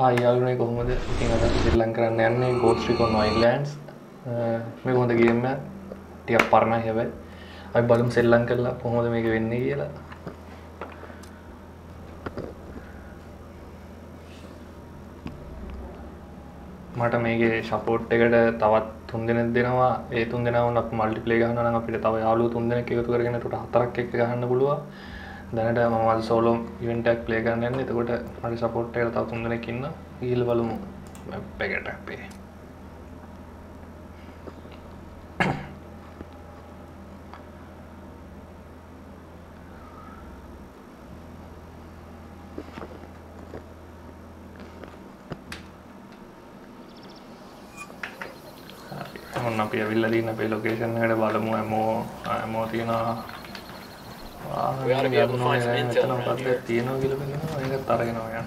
යාළුවනේ කොහොමද? ඉතින් අද ශ්‍රී ලංකාවෙන් යන්නේ Ghost Recon Wildlands. මේක හොඳ ගේම් එකක්. ටිකක් පරණයි හැබැයි. අපි බලමු සෙල්ලම් කරලා කොහොමද මේක වෙන්නේ කියලා. මට මේකේ සපෝට් එකට තවත් 3 දෙනෙක් දෙනවා. ඒ 3 දෙනාම අපි මල්ටිප්ලේ ගහනවා නම් අපිට තව යාළුවෝ 3 දෙනෙක් එකතු කරගෙන ඒකට 4ක් එක්ක ගහන්න පුළුවන්. දැනට මම අද සෝලෝ ඉවෙන්ට් එකක් ප්ලේ කරන්න යන්නේ. එතකොට මගේ සපෝට් එකට තව 3 දෙනෙක් ඉන්නවා. ගිහලා බලමු මැප් එකට අපි. ඔන්න අපි ඇවිල්ලා තියෙන අපේ ලොකේෂන් එකට බලමු හැමෝ තියෙනවා. We ought to be able to find some intel around here. තියෙනවා කියලා කියනවා. ඒකත් අරගෙන යන්න.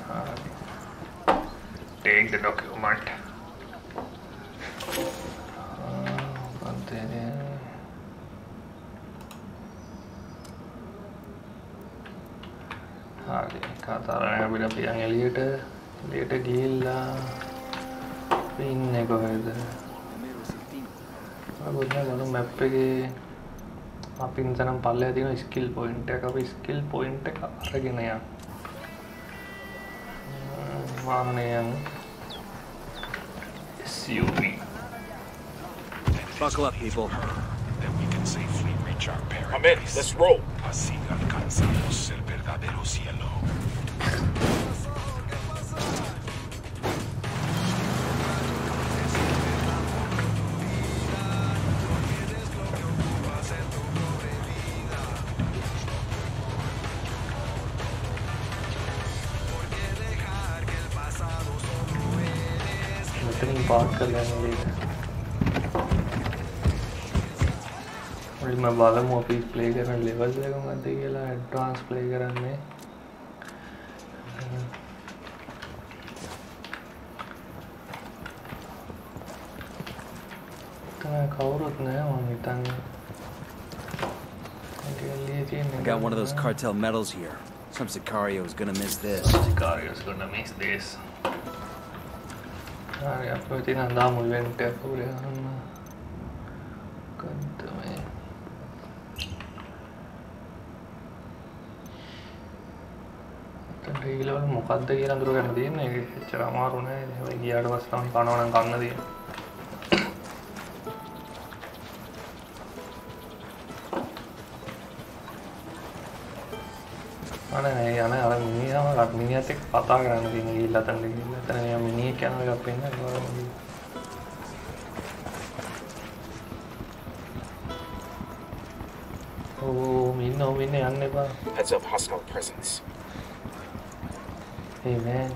Take the document. හරි කතරණ අපිට පියන් එළියට ගිහිල්ලා ඉන්නේ කොහෙද? බලමු මැප් එකේ අපි ඉන්සනම් පල්ලේ තියෙන ස්කිල් පොයින්ට් එක අපි ස්කිල් පොයින්ට් එක අරගෙන යන්න. වාහනයන් SUV. Buckle up, people. Then we can safely reach our paradise. I'm in. Let's roll. Así alcanzamos el verdadero cielo. Park कर लेने लिए और मैं बालम ऑफिस प्ले करने लेवल लगूंगा देखिएला एडवांस प्ले करने तो मैं कौरत नहीं हूँ मितांग I got one of those cartel medals here. Some Sicario is gonna miss this. Sicario is gonna miss this. Hari apa itu nanda mulai tap boleh kan? Kata me. Tapi gila orang muka ada gila dulu kan dia ni cara marun ni. Gila ada pas kami kawan orang kawan dia. Ana ala mini sama kat mini atek patah kan nanti gila tanda yang mini kan agak pengen kalau lagi. Oh mini aneh pak. Heads up, hostile presence. Hey man.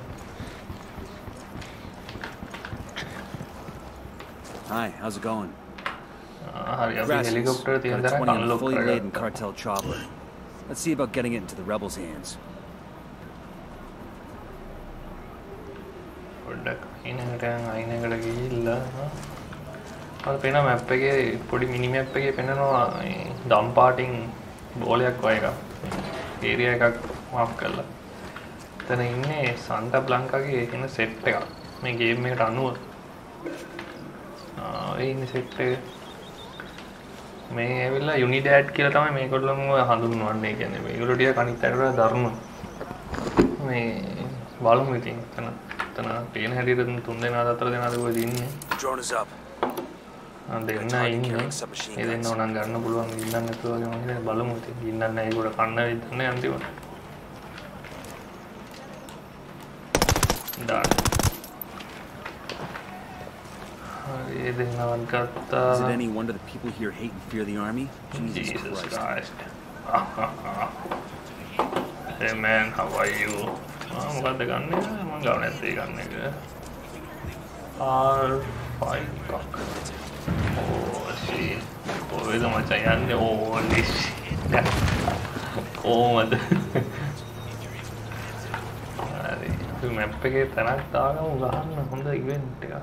Hi, how's it going? Hari abis Gracias. helikopter tiada Got a 20 kan on a look fully keren. laden cartel chopper. Let's see about getting it into the rebels' hands. අයිනකට ගිහිල්ලා අර පේන map එකේ පොඩි මිනි map එකේ පෙන්නනවා ඩම් පාටින් බෝලයක් වගේ එකක් ඒරියා එකක් මාක් කරලා. එතන ඉන්නේ සන්ටා බ්ලන්කාගේ එන සෙට් එකක්. මේ ගේම් එකට අනුව ඒ ඉන්නේ සෙට් එක. මේ ඇවිල්ලා යුනිඩෑඩ් කියලා තමයි මේගොල්ලෝම හඳුන්වන්නේ. කියන්නේ මේගොල්ලෝ ටික අනිත් අයට වඩා දරුණු. මේ බලමු ඉතින් තියෙන හැටියට 3 දෙනා 4 දෙනාද කොහෙද ඉන්නේ? Drone is up. දෙන්න ඉන්නේ. ඒ දෙන්න උනන් ගන්න පුළුවන් ගින්නක් නැතුව වගේ මම හිතන්නේ බලමු ඉතින් ගින්නක් නැහැ ඒකට කන්න විදිහන්නේ අන්තිමට. දාන්න. හරි ඒ දෙන්නවත් ගත්තා. Is it any wonder that people here hate and fear the army? Jesus Christ. Hey man, how are you? මොකක්ද ගන්නෙ? මම ගාව නැත්තේ ගන්න එක. R5 එකක්. Oh shit. කොහෙද මචං යන්නේ? Holy shit. කොහමද? හරි. අපි මැප් එකේ තැනක් දාගමු ගහන්න හොඳ ඉවෙන්ට් එකක්.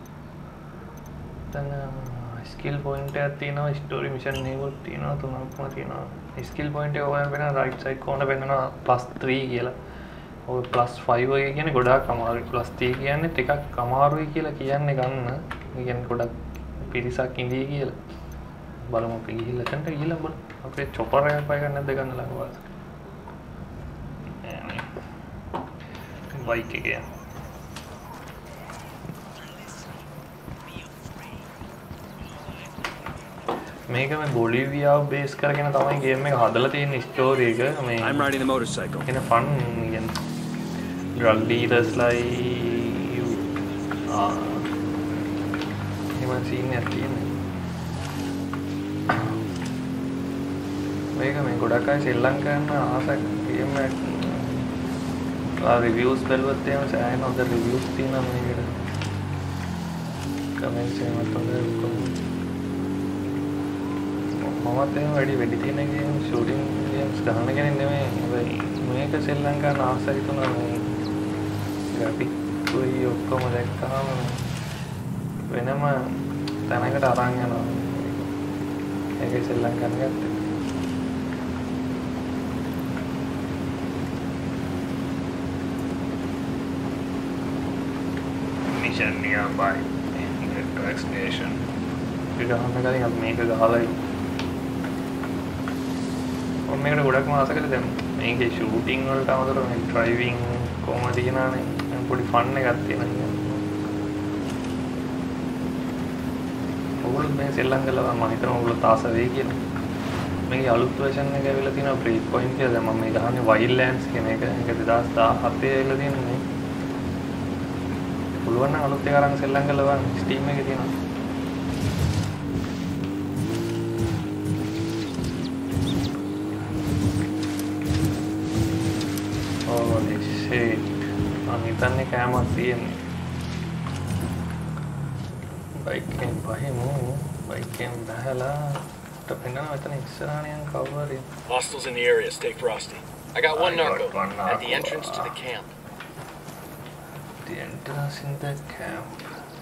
දැන් ස්කිල් පොයින්ට් එකක් තියෙනවා, ස්ටෝරි මිෂන් එකක් තියෙනවා, 3ක්ම තියෙනවා. ස්කිල් පොයින්ට් එක ඔයාලා වෙන රයිට් සයිඩ් කෝනර් වෙනවා +3 කියලා. ඔය +5 එක කියන්නේ ගොඩාක් අමාරුයි. +3 කියන්නේ ටිකක් අමාරුයි කියලා කියන්නේ ගන්න. ඒ කියන්නේ ගොඩක් පිරිසක් ඉඳී කියලා. බලමු අපි ගිහිල්ලා එතනට ගිහිල්ලා බලමු. අපේ චොපර් එකක් වයි ගන්න නැද්ද ගන්න ළඟ බලන්න. බයික් එක යන. මේක මේ බොලිවියාව බේස් කරගෙන තමයි ගේම් එක හදලා තියෙන ස්ටෝරි එක. මේ I'm riding the motorcycle. in a fun again drug dealers like you even seen at the මේක මේ ගොඩක් අය ශ්‍රී ලංකාවෙන් ආසක් ගේම් එක රිවිව්ස් බලුවත් එහෙම සෑහෙන හොඳ රිවිව්ස් තියෙනවා මේකට කමෙන්ට්ස් එහෙමත් හොඳ මමත් එහෙම වැඩි තියෙන ගේම් ෂූටින් ගේම්ස් ගන්න කෙනෙක් නෙමෙයි. හැබැයි මේක ශ්‍රී ලංකාවේ ආසයි තුන මේ ග්‍රැෆික් කොයි ඔක්කොම දැක්කම වෙනම තැනකට අරන් යනවා. ඒක ශ්‍රී ලංකාවේ ගත්තේ. Mission nearby track station. ඒක ගන්න කලින් අපි මේක ගහලා මේකට ගොඩක්ම ආස කරලා දැන් මේකේ ෂූටින් වලට අමතරව මේ ඩ්‍රයිවිං කොහොමද කියනවානේ පොඩි ෆන් එකක් තියෙනවා. ඔයගොල්ලෝ මේ ශ්‍රී ලංකාවේ මම හිතනවා ඔයගොල්ලෝ තාස වෙයි කියලා. මේකේ අලුත් version එක ඇවිල්ලා තියෙනවා බ්‍රේක් පොයින්ට් කියලා. දැන් මම මේ ගහන්නේ වයිල්ඩ් ලෑන්ඩ්ස් කියන එක. ඒක 2017 ඇවිල්ලා තියෙනවා. පුළුවන් නම් අලුත් එක අරන් ශ්‍රී ලංකාවේ ස්ටීම් එකේ තියෙනවා. හිතන්නේ කෑමක් තියෙන්නේ. බයික්ෙන් පහිමු. බයික්ෙන් බහලා පෙන්නනවා මෙතන ඉස්සරහනේ යන කවුරුහරි. Hostiles in the area. Stay frosty. I got one narco at the entrance to the camp. The entrance in the camp.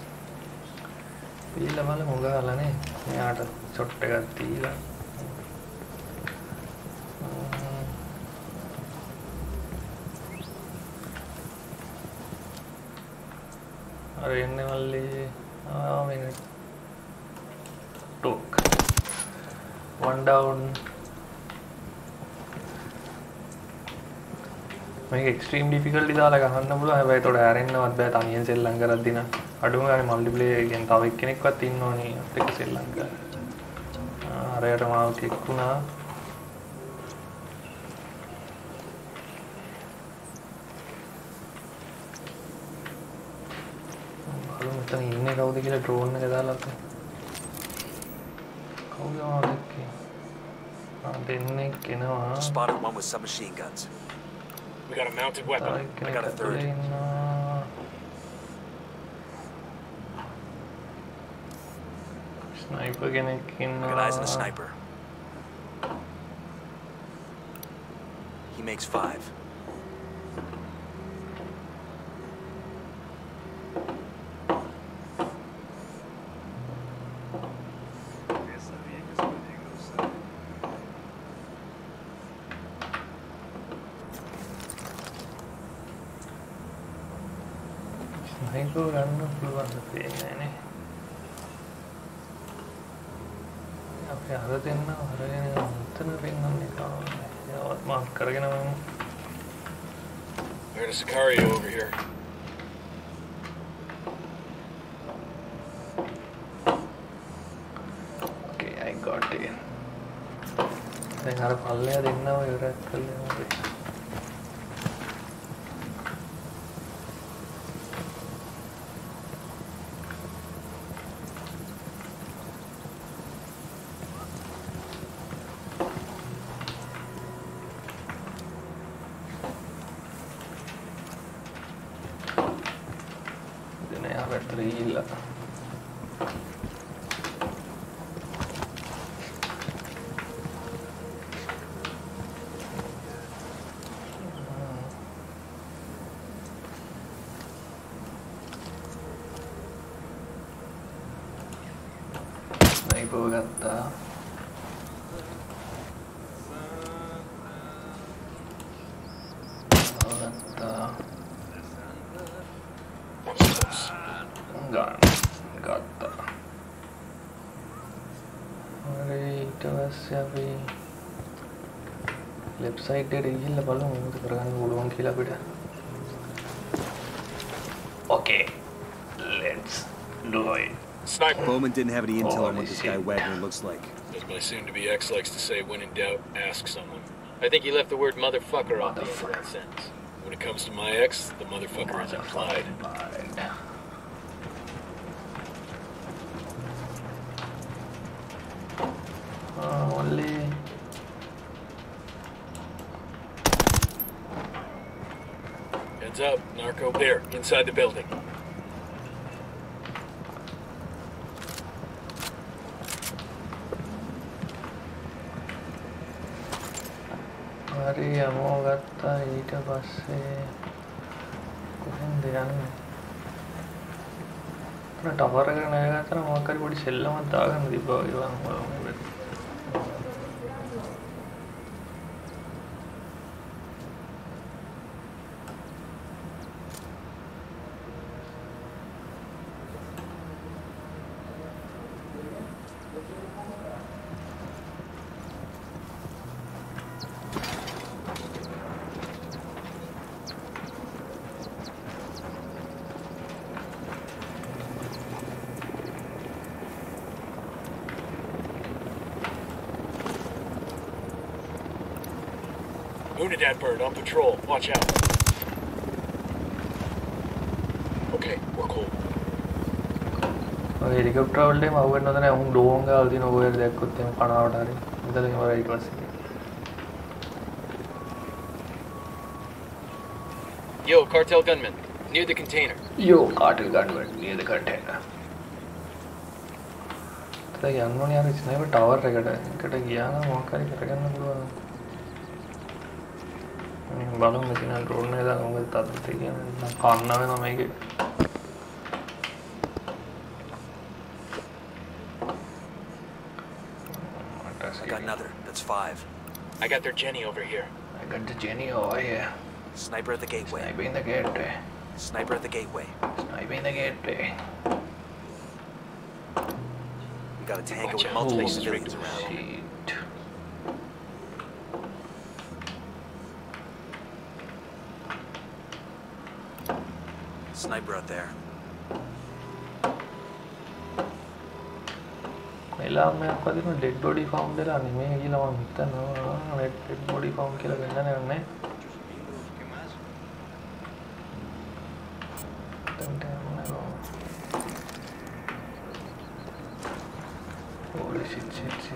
පීලා බලමු ගාලානේ. මෙයාට ෂොට් එකක් දීලා. अरे इन्ने वाली मैंने टोक 1 down මේක එක්ස්ට්‍රීම් ඩිෆිකල්ටි දාලා ගහන්න පුළුවන්. හැබැයි ඒතකොට හැරෙන්නවත් බෑ තනියෙන් සෙල්ලම් කරද්දී නම්. අඩුම ගානේ මල්ටිප්ලේයර් එකෙන් තව එක්කෙනෙක්වත් ඉන්න ඕනේ අපිට සෙල්ලම් කරන්න. අරයට මාව ක්ලික් වුණා. මෙතන ඉන්නේ කවුද කියලා ඩ්‍රෝන් එක දාලා අපි කවුද ආවකේ දෙන්නේ කෙනවා. Spotted one with submachine guns. We got a mounted weapon. I got a third. Sniper කෙනෙක් ඉන්නවා. Got eyes on a sniper. He makes 5. Sniper ගන්න පුළුවන් දෙන්නේ නේ. අපි අර දෙන්න අරගෙන උත්තර වෙන්නන්නේ කාන්නේ. ඒවත් මාක් කරගෙන මම There's a Sicario over here. Okay, I got it. දැන් අර පල්ලෙයා දෙන්නව ඉවරක් කළේ මොකද? Trilla. Sniper gatta. Gatta. ගන්න ගත්තා. හරි ඊට පස්සේ අපි left side එකට ගිහිල්ලා බලමු මොකද කරගන්න පුළුවන් කියලා අපිට. Okay. Let's do it. Sniper. Bowman didn't have any intel on Holy what this guy shit. Wagner looks like. As my soon-to-be ex likes to say, when in doubt, ask someone. I think he left the word motherfucker on the end of that sentence. When it comes to my ex, the motherfucker is implied. Only Heads up, narco. There, inside the building. හරි යමෝ ගත්තා ඊට පස්සේ කොහෙන්ද යන්නේ? Tower එක නැගගත්තම මොකක් හරි පොඩි සෙල්ලමක් දාගන්න තිබ්බා වගේ වань. Unidad bird on patrol. Watch out. Okay, we're cool. Helicopter වලට එම අවුවෙන්න හොඳ නැහැ. උන් ඩෝන් ගාව දින ඔය දැක්කොත් එම කනවට හරි. ඉතල ඉවරයි ඊට පස්සේ. Yo, cartel gunman. Near the container. Yo, cartel gunman near the container. තේ යන්නෝනේ අර ස්නයිපර් ටවර් එකට ගියා නම් මොකක් හරි කරගන්න පුළුවන්. බලමු මෙතන ඩ්‍රෝන් එක දාලා මොකද තත්ත්වය කියන්නේ. කන්න වෙනවා මේකේ. I got another. That's 5. I got their Jenny over here. I got the Jenny over here. Sniper at the gateway. Sniping the gateway. Sniper at the gateway. Sniping the gateway. We got a tanker Watch with out. multiple Oh, civilians around. Shit. Sniper out there. එලා මම පදින dead body ෆවුන්ඩ් වෙලා නෙමෙයි කියලා මම හිතනවා. Dead body ෆවුන්ඩ් කියලා ගන්නනේ යන්නේ. Holy shit.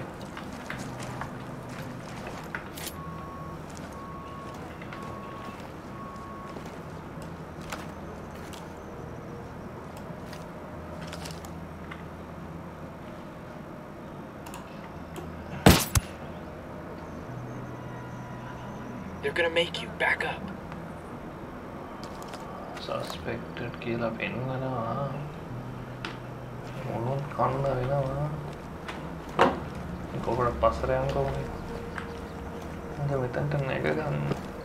They're gonna make you back up. Suspected කියලා පෙන්වනවා. මොනොත් කන්න වෙනවා. කොහොමද පස්සට යන්න කොහොමද? මම මෙතනට නැග ගන්න.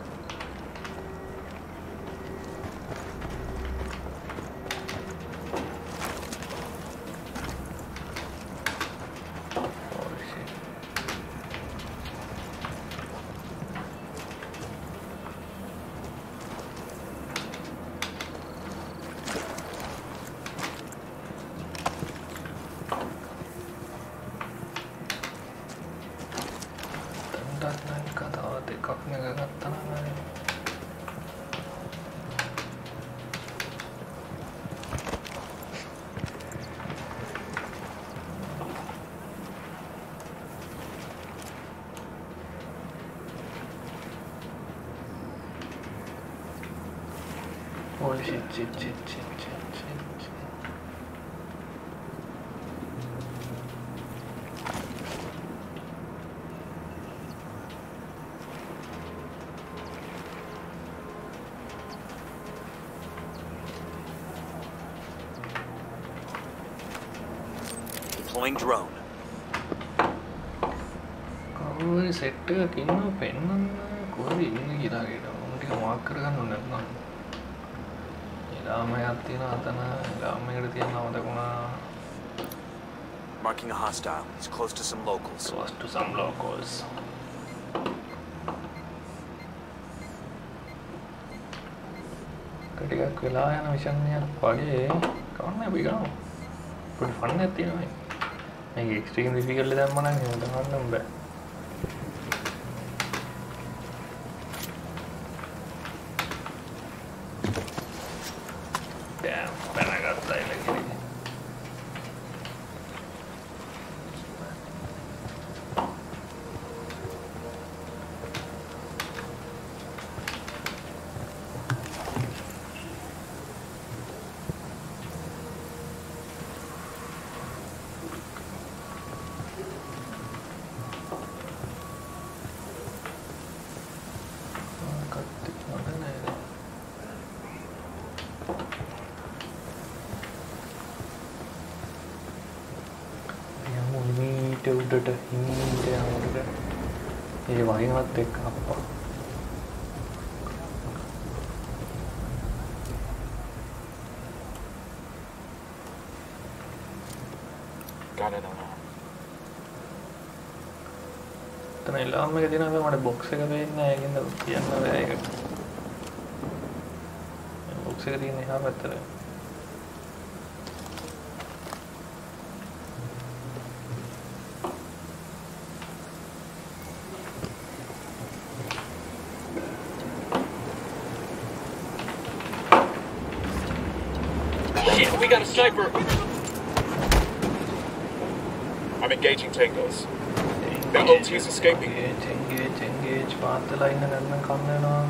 Holy shit. Deploying drone. කවුරු සෙට් එකක ඉන්නව පෙන්නන්න කොහෙද ඉන්නේ කියලා හිතනවා. මම ටික මාක් කරගන්න ඕනේ නැත්නම්. Marking a hostile. He's close to some locals. Close to some locals. ටිකක් වෙලා යන මිෂන් එකක් වගේ කවන්න අපි ගමු. පොඩි ෆන් එකක් තියෙනවා මේ. මේක එක්ස්ට්‍රීම් ඩිෆිකල්ටි දැම්ම නම් එහෙම ගන්න බෑ. Damn, පැනගත්තා ඉලක්කෙ. උඩට හිමීට යනකොට ඒ වහිනවත් එක්ක අප්පා Got it on. තන එලාම් එක දෙනවා මට බොක්ස් එක පේන්නේ නැහැ ඒකින්ද කියන්න බෑ ඒකට බොක්ස් එක තියෙන එහා පැත්තට We got a sniper! I'm engaging tangos. The OT's escaping. Engage. පාත්තලා ඉන්න නැත්නම් කන්න වෙනවා.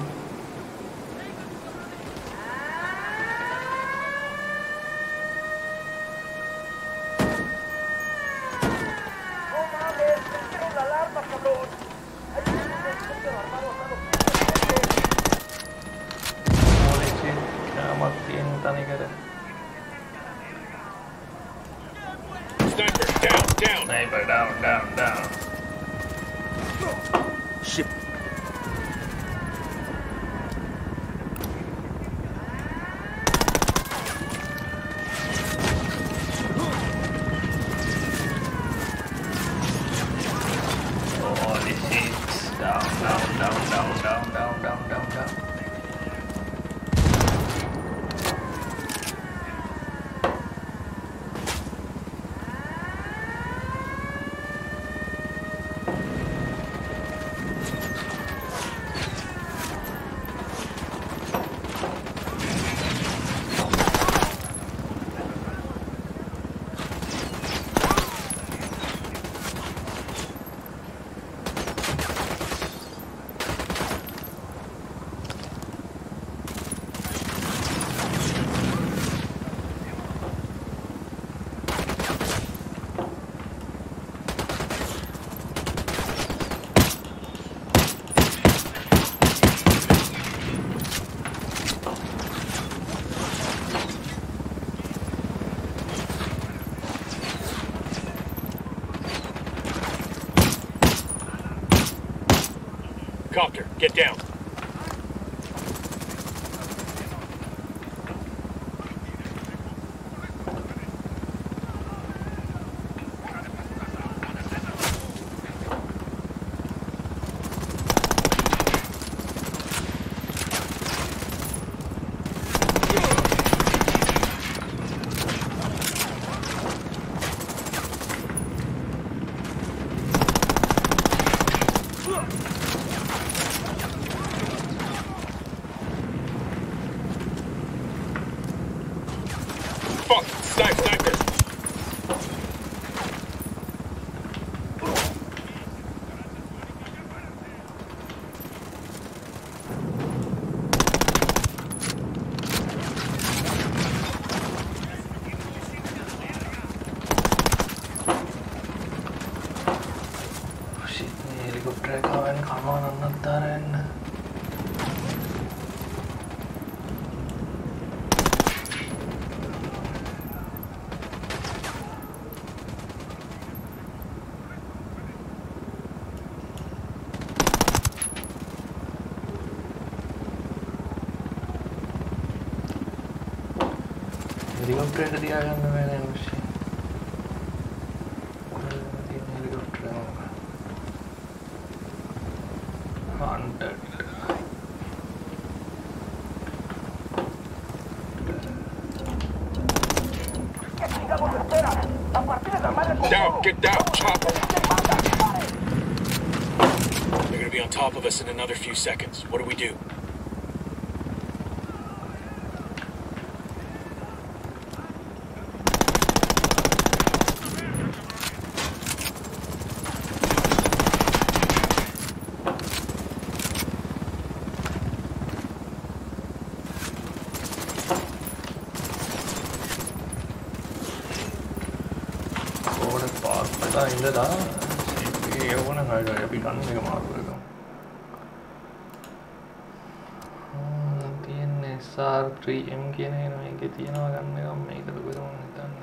Sniper down. Shit. Holy shit. Down. Copter, get down. Fuck! Sniper! Shit, helicopter එක ආවෙන් කනවා නන්නත්තර එන්න. හෙලිකොප්ටර් එකට තියාගන්න බෑ නේද මචං. තියෙන හෙලිකොප්ටර් එක. Hunted. Down, get down, chopper. They're gonna be on top of us in another few seconds. What do we do? ඉඳලා ඒ ඕන නේද අපි ගන්න එක මාරු කරගමු. තියෙන්නේ SR3M කියන එක මේකේ තියෙනවා ගන්න එක මේකද කොහෙද මම හිතන්නේ.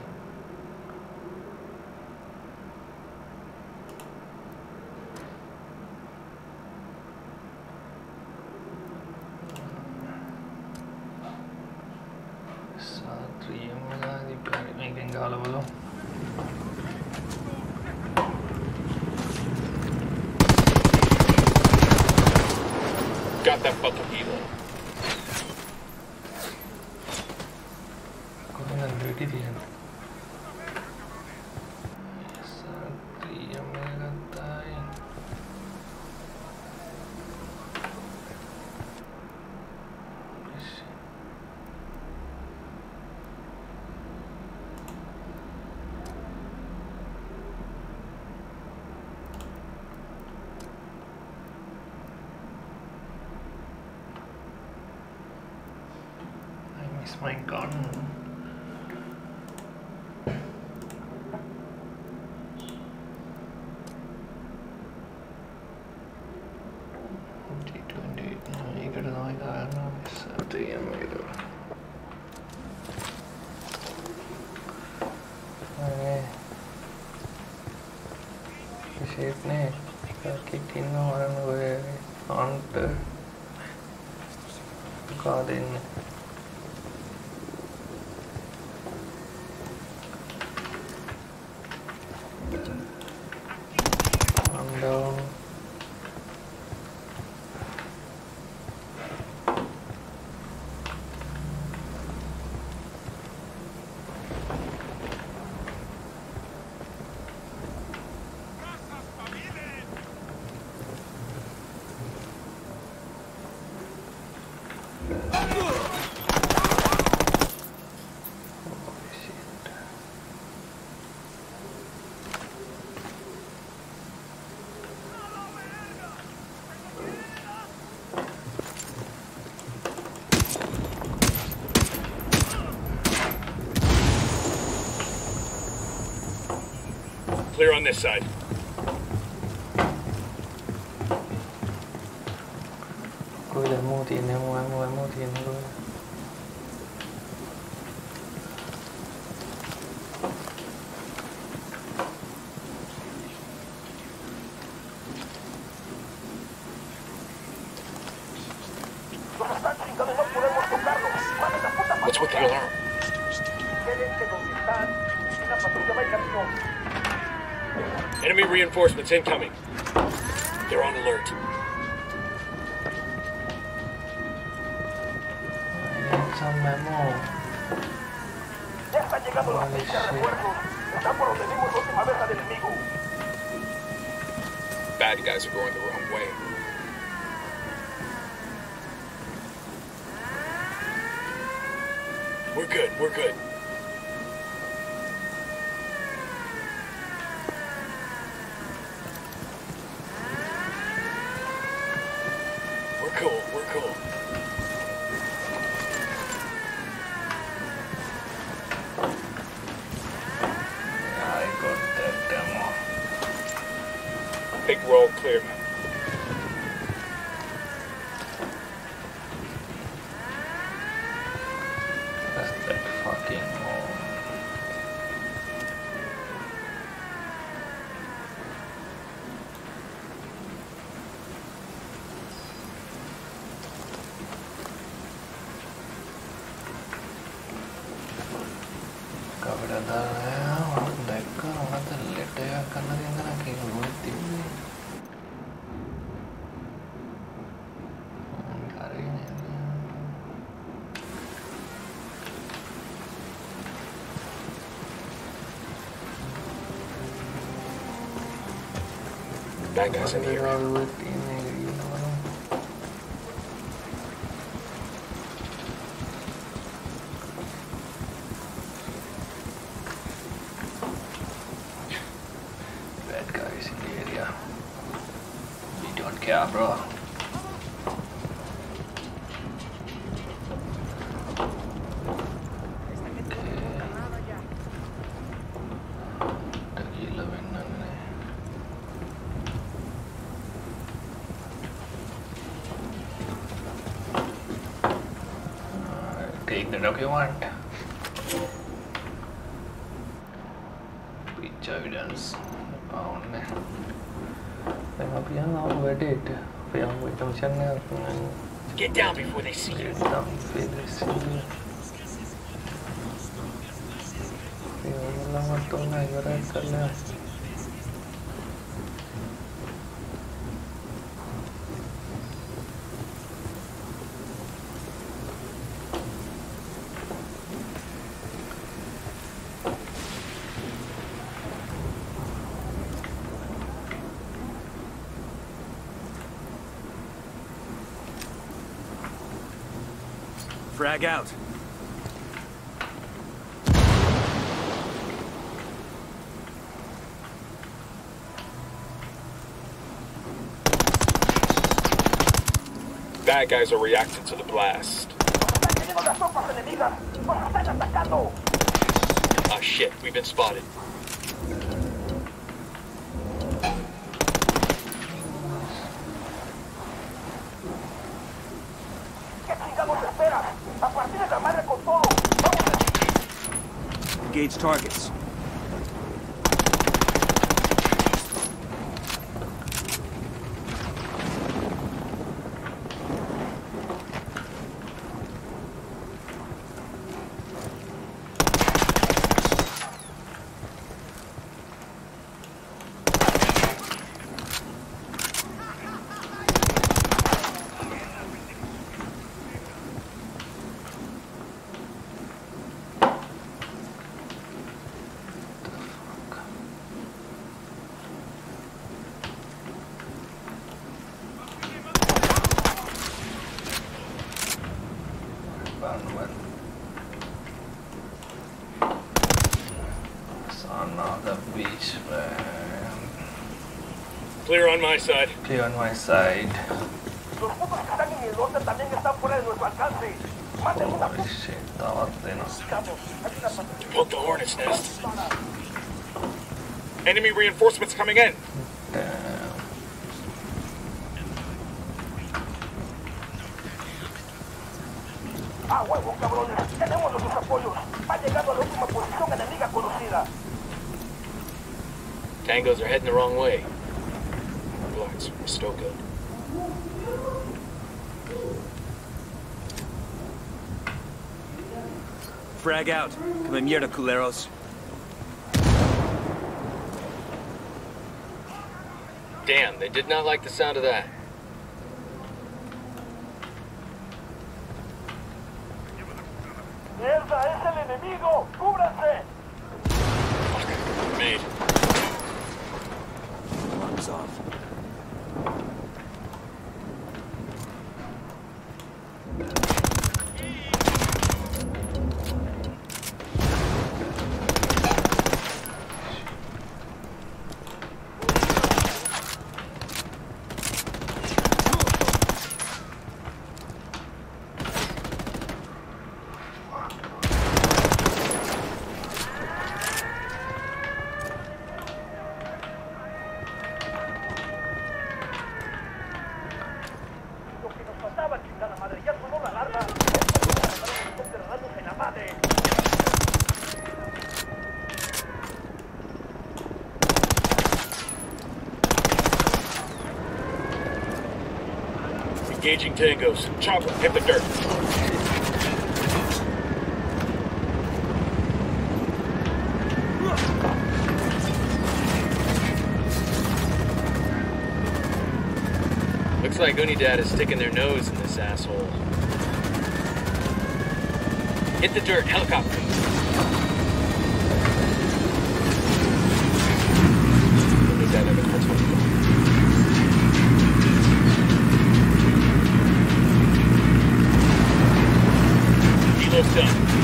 SR3M එක මේකෙන් ගහලා බලමු. Got that fucking helo. My gun. T20 ඒකට තමයි ගන්න SR3M එකට. විශේෂ නේ එකක් ඉන්නවා අරන් ඔය අන්ට කා දෙන්නේ. Down. Clear on this side. Koida muti ne What's with the alarm? Enemy reinforcements incoming. They're on alert. Some memo. Bad guys are going the wrong way. We're good, we're good. We're cool, we're cool. I got that demo. I think we're all clear, man. That's that fucking hole. Bad guys in here. Bad guys in the area. We don't care, bro. Take the document. Picture evidence. Found. Then up here now we did. We are waiting to channel. Get down before they see you. Get down before they see you. We are not going to write color. Frag out. Bad guys are reacting to the blast. Ah shit, we've been spotted. Engage targets. Clear on my side. Clear on my side. Holy shit, Poke the hornet's nest. Enemy reinforcements coming in. damn. Tangos are heading the wrong way. Lords, we're still good. Frag out. Come in here, culeros. Damn, they did not like the sound of that. Fuck. Made. Alarm's off. Engaging tangos. Chopper, hit the dirt. Looks like Unidad is sticking their nose in this asshole. Hit the dirt, helicopter. Unidad, almost done.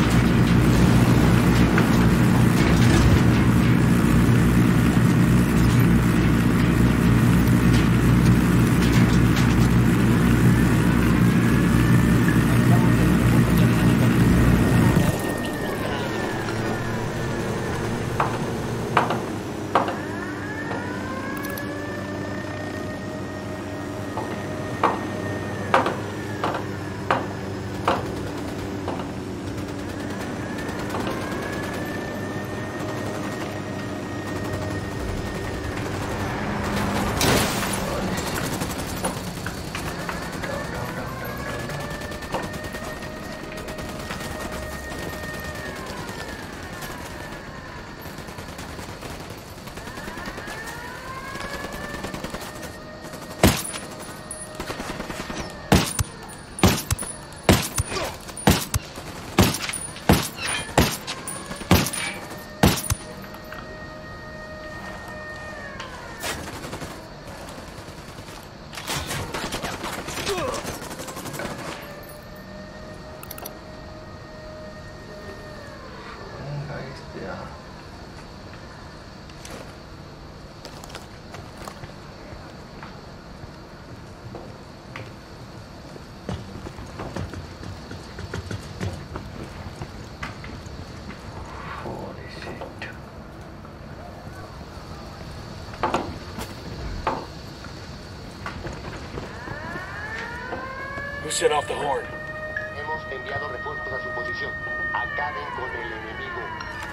Who set off the horn? Hemos enviado refuerzos a su posición. Acaben con el enemigo.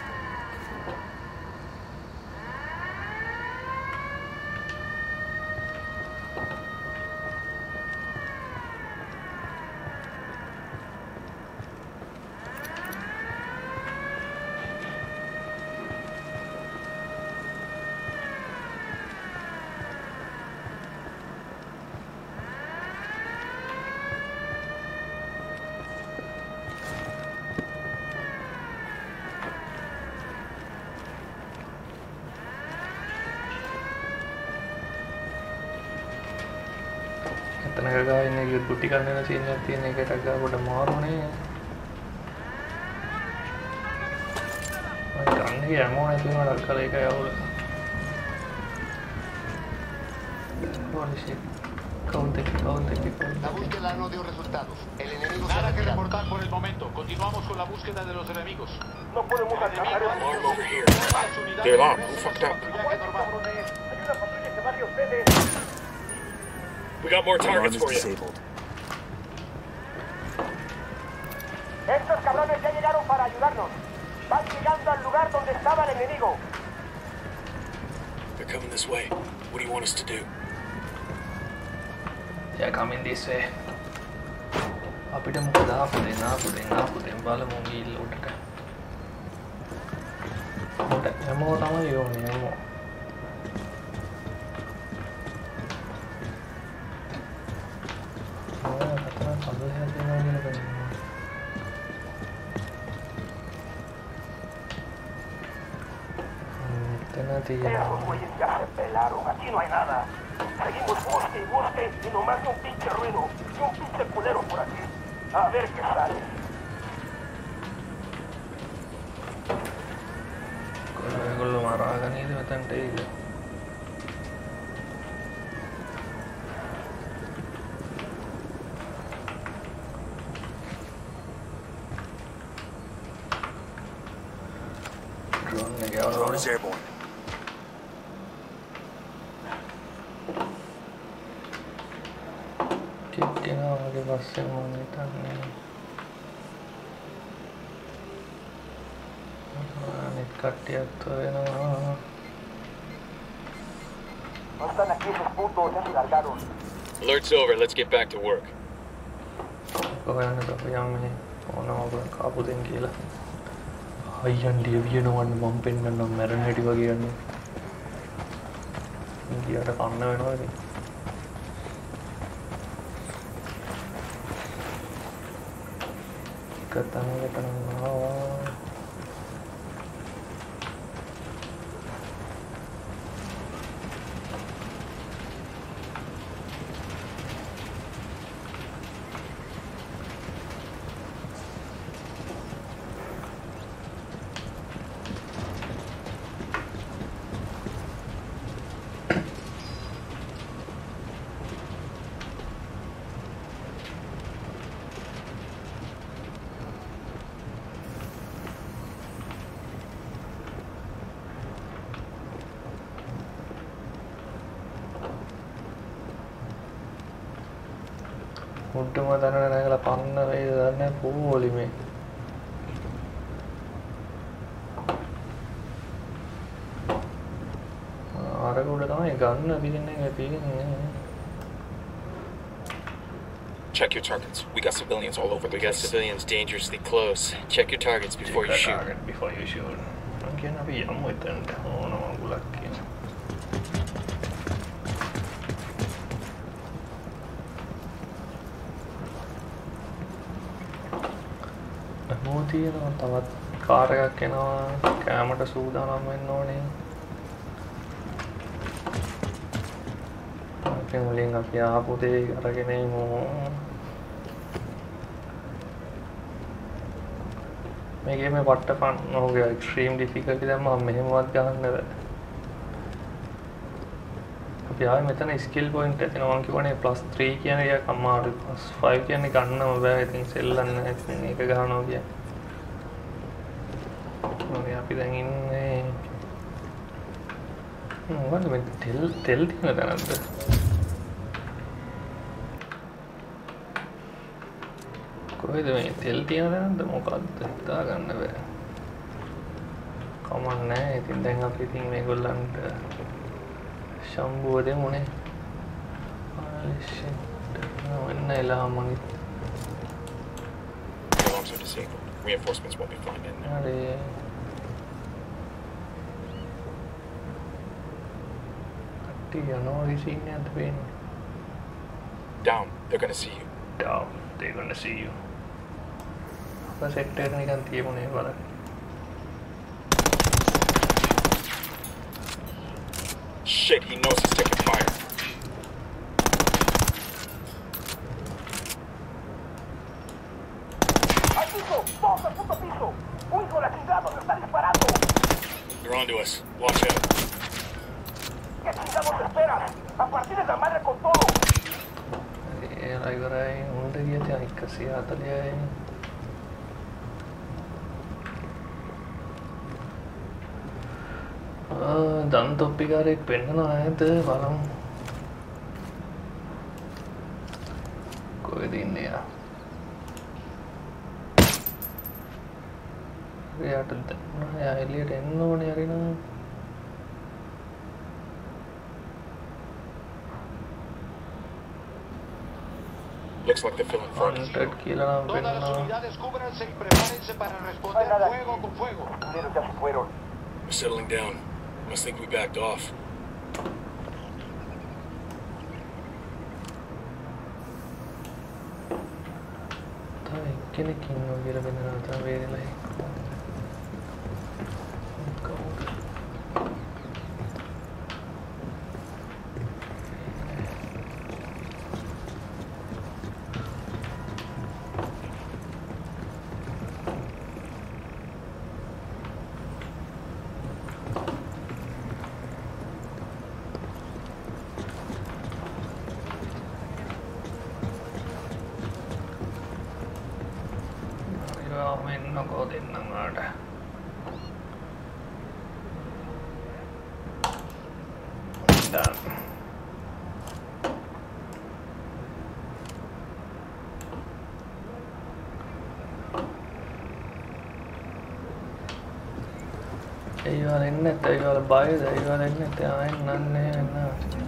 එතනක ගා ඉන්නේ කිව්වොත් ගුටි කන්න වෙන scene එකක් තියෙන එකට ගා පොඩ මාරුනේ. මම ගන්න යමෝ නැති වුණා කල එක යවුල. Holy shit. La búsqueda no dio resultados. El enemigo se ha Nada que retirado. reportar por el momento. Continuamos con la búsqueda de los enemigos. No podemos alcanzar el Alarm over here. The alarm. Who fucked up? We got more The alarm targets is for you. disabled. Estos cabrones ya llegaron para ayudarnos. Van llegando al lugar donde estaba el enemigo. They're coming this way. What do you want us to do? Yeah, coming this way. අපිට මොකද ආපුදෙන් බලමු ගිහින් උඩට. මොකට එමෝ තමයි යෝනේ එමෝ. කතර සම්බන්ධ හැදෙනවා කියලා බලන්න. Esos güeyes ya se pelaron. Aquí no hay nada. Seguimos busque y nomás un pinche ruido y un pinche culero por aquí. A ver qué sale. ඒගොල්ලෝ මරාගෙන ඉඳ මෙතනට එයිද? ඩ්‍රෝන් එක Drone is යවනවා. airborne. කෙනා වගේ පස්සේ මම හිතන්නේ අනිත් කට්ටියත් වෙනවා. No están aquí esos putos, ya se largaron. Alert's over. Let's get back to work. හොයන්න තපියන්නේ ඕනම කාපුදෙන් කියලා. අයියන් ඩියවියනවන්න මම පෙන්නන්නම් මැරෙන හැටි වගේ යන්නේ. ඉන්දියාට කන්න වෙනවා ඉතින්. කතනකට නම් ආවා. උඩම තැනට නැගලා පන්න වේද දන්නේ පොලි මේ. අර උඩ තමයි ගන්න පිටින් එක තියෙන්නේ. Check your targets. We got civilians all over the place. We got civilians dangerously close. Check your targets before you shoot. Before you shoot. I'm gonna be young with them. Oh no, lucky. තියෙනවා තවත් car එකක් එනවා කැමරට සූදානම් වෙන්න ඕනේ. අපේ මුලින් අපි ආපු දේ අරගෙන ඉමු. මේ ගේමේ පට්ට ෆන් නෝගේ එක්ස්ට්‍රීම් ඩිෆිකල්ටි දැම්මම මෙහෙමවත් ගහන්න බෑ. අපි ආයේ මෙතන ස්කිල් පොයින්ට් එක තියෙනවා මම කියවනේ +3 කියන එක අමාරුයි +5 කියන්නේ ගන්නම බෑ. ඉතින් සෙල්ලන්න ඉතින් ඒක ගහනවා කියන්නේ. අපි දැන් ඉන්නේ මොකද මේ තෙල් තියෙන තැනක්ද? කොහෙද මේ තෙල් තියෙන තැනක්ද මොකක්ද හිතා ගන්න බෑ. කමන්නේ. ඉතින් දැන් අපි ඉතින් මේගොල්ලන්ට ශම්බුව දෙමුනේ. වෙන්න එලා මගේ Alarms are disabled. Reinforcements won't be flying in now. Down. They're gonna see you. Down. They're gonna see you. But sector nikan tiyemune wala. Shit, he knows he's taking fire. ¡Al piso! ¡Todos al puto piso! ¡Un hijo de la chingada nos está disparando! They're onto us. Watch out. ¿Qué chingados esperas? ¡A partir de la madre con todo! ඉවරයි උන්ට ගිය තැන 140යි. දන් තොප්පිකාරයෙක් පෙන්නනවා ඇත බලමු. කොහෙද ඉන්නේ යා? එයාට යා එළියට එන්න ඕනේ හරිනා. Looks like they're filling furnace. Todas las unidades cúbranse y prepárense para responder fuego con fuego. Ya se fueron. We're settling down. Must think we backed off. කෙනෙක් ඉන්නවා කියලා වෙනවා තමයි වේදලයි. Iwan ennen, että ei ole baida, Iwan ennen, että aina enää.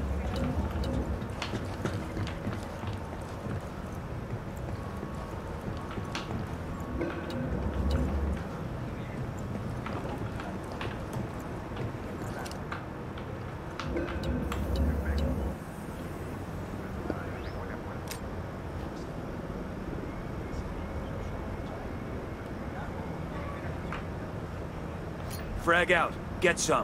Frag out. Get some.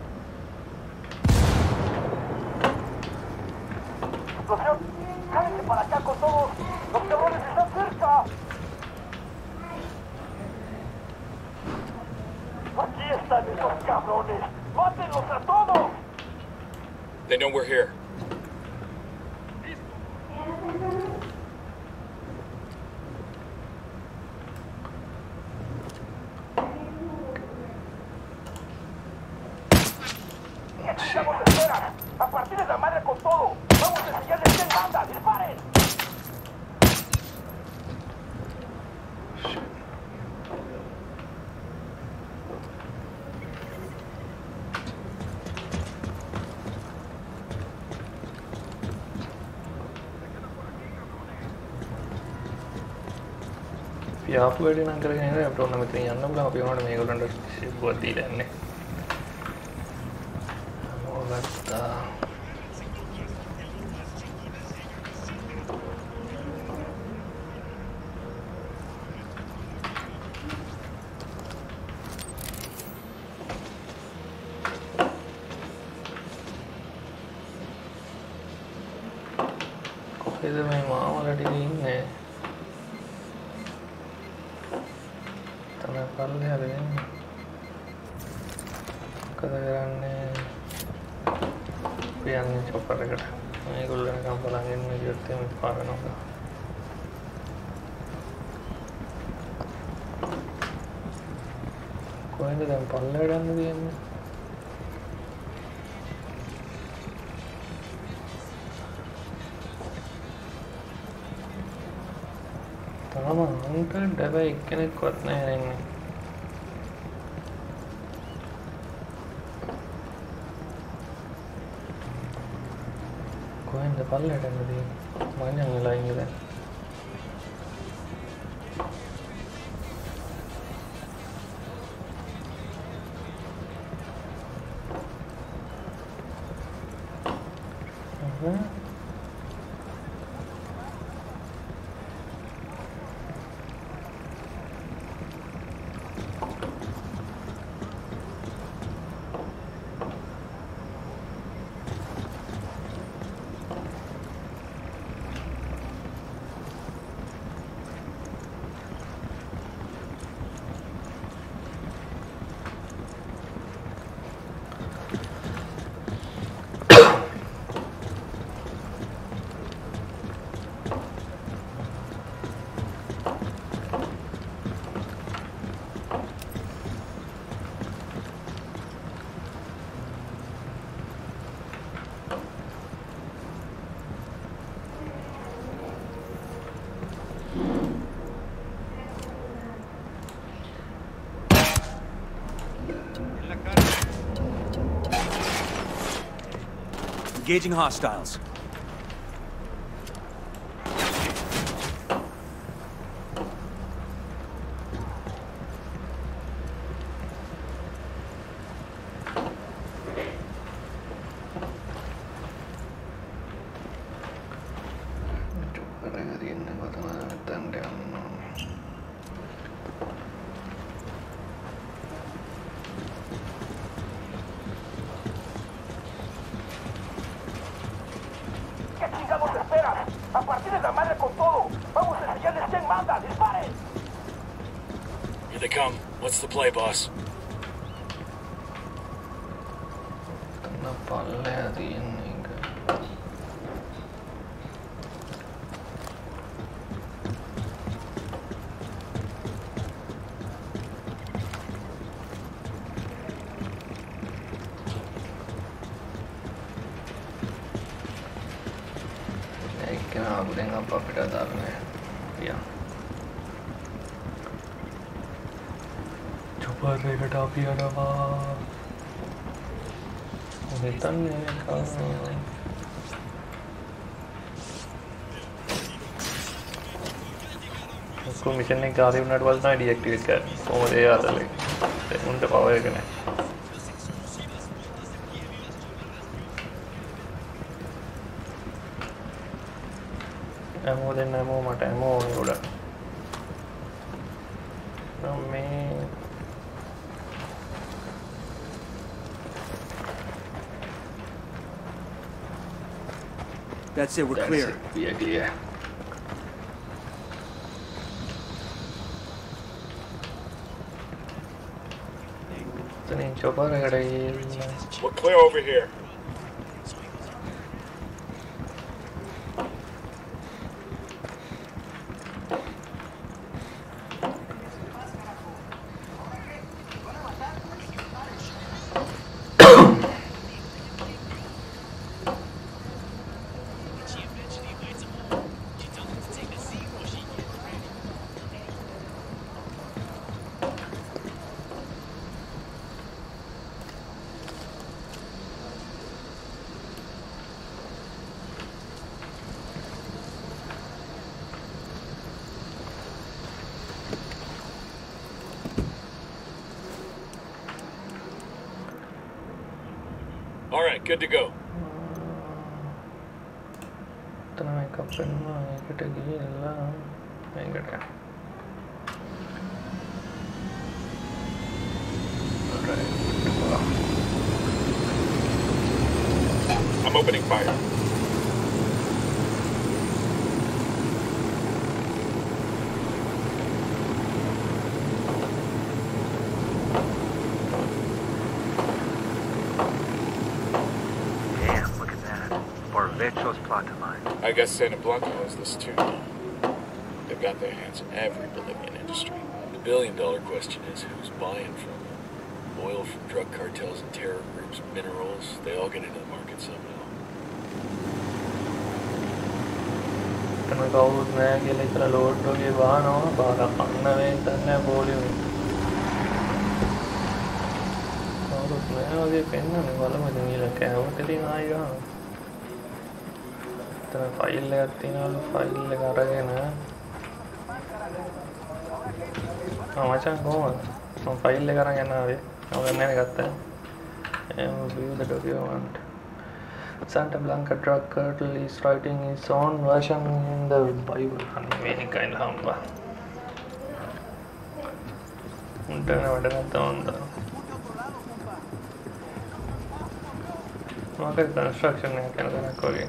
¡Explosión! ¡Jálense para acá con todos! ¡Los cabrones están cerca! ¡Aquí están esos cabrones! ¡Mátenlos a todos! They know we're here. ¡A partir de la madre con todo! ¡Vamos a enseñarles quién manda! ¡Disparen! යාපු වැඩි නම් කරගෙන ඉන්නේ අපිට ඕන මෙතන යන්න බලමු අපි වුණාට මේගොල්ලන්ට ෂිප්පුවක් දීලා යන්නේ ඕගත්තා කොහෙද මේ මාමලා ටික ඉන්නේ තමයි පල්ලෙහාද වෙන්නේ මොකද කරන්නේ පියන්නේ චොපර් එකට මේගොල්ලෝ නිකන් බලන් ඉන්න විදිහට එමු පාරනවා කොහෙන්ද දැන් පල්ලෙහාට යන්න දෙන්නේ තාම අන්ට හැබැයි එක්කෙනෙක්වත් නැහැ ඉන්නේ කොහෙන්ද පල්ලෙහාට යන්න දෙන්නේ මං යන්න ලයින් එක දැන් Engaging hostiles. What's the play, boss? එකට අපි යනවා හිතන්නේ ඔක්කොම මිෂන් එක ආදී වුණාට පස්සේ තමයි ඩිඇක්ටිවේට් කරන්නේ කොහොමද ඒ ආතලේ උන්ට පවර් එක නැහැ ඇමෝ දෙන්න ඇමෝ මට ඇමෝ ඕනේ ගොඩක් මේ That's it, we're clear. Yeah, clear. We're clear over here. good to go. එතන මේක අපෙන්නවා ඒකට ගිහිල්ලා මේකට I'm opening fire. Damn, look at that. Barvecho's plot line. I guess Santa Blanca has this too. They've got their hands in every Bolivian industry. The billion-dollar question is who's buying from them. Oil from drug cartels and terror groups, minerals, they all get into the market somehow. එතන කවුරුත් නැහැ කියලා ඉතල load වගේ වාහනවා බාර කන්නවේ තන්නේ බෝලියු කවුරුත් නැහැ වගේ පෙන්නන්නේ බලමු ඉතින් ඊළ කෑවට ඉතින් ආයි ගන්න. එතන ෆයිල් එකක් තියෙනවලු ෆයිල් එක අරගෙන මචං කොහොමද මම ෆයිල් එක අරන් යනවා මම නැහැ ගත්තා. view the document. Santa Blanca drug cartel is writing his own version in the Bible. Any kind of hamba. Unta onda. Maka construction එක කරන කෙනෙක් වගේ.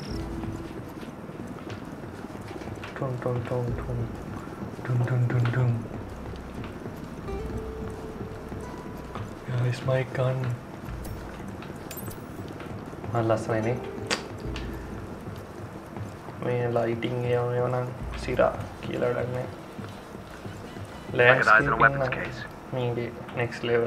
Tum tum tum tum. Tum tum tum tum. Yeah, it's my gun. ලස්සනයිනේ මේ lighting ඒවා නම් සිරා කියලා වැඩක් නෑ ලෑන්ඩ්ස්කේපින් මේකේ next level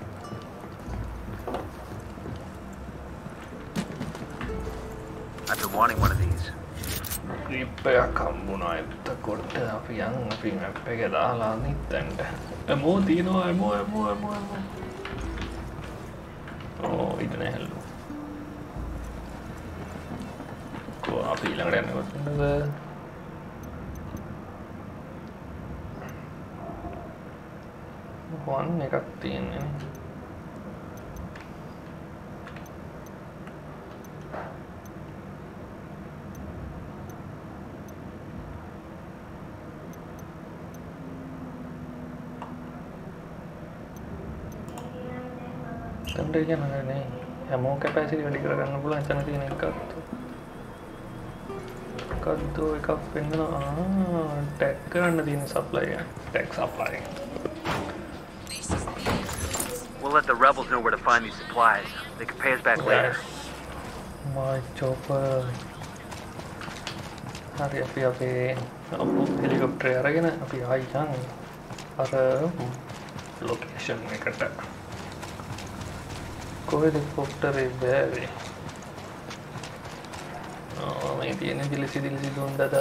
I've been wanting one of these. ක්‍රිප් එකක් හම්බුණා එතකොට අපි මැප් එක දාලා අනිත්තන්ට එමෝ තියෙනවා එමෝ ඕ ඉත නැහැලු අපි ඊළඟට යන්න කොතනද වන් එකක් තියෙන්නේ තණ්ඩේ යනවා නේ හැමෝම කැපැසිටි වැඩි කරගන්න පුළුවන් එතන තියෙන එකක් කද්දෝ එකක් වෙනවා ටැග් කරන්න තියෙන සප්ලයි එක tag supply We'll let the rebels know where to find these supplies. They can pay us back later. My chopper. Hari අපි හෙලිකොප්ටර් අරගෙන අපි ආයි යන්නේ අර ලොකේෂන් එකට. කොහෙද හෙලිකොප්ටරේ බෑවේ? මේ තියෙන දිලිසි දුන්නද?